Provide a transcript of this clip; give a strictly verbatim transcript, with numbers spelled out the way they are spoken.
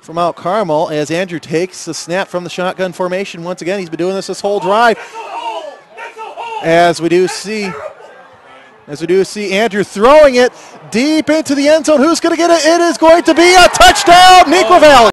for Mount Carmel as Andrew takes the snap from the shotgun formation. Once again, he's been doing this this whole drive. As we do see, as we do see Andrew throwing it deep into the end zone. Who's going to get it? It is going to be a touchdown, Neuqua Valley.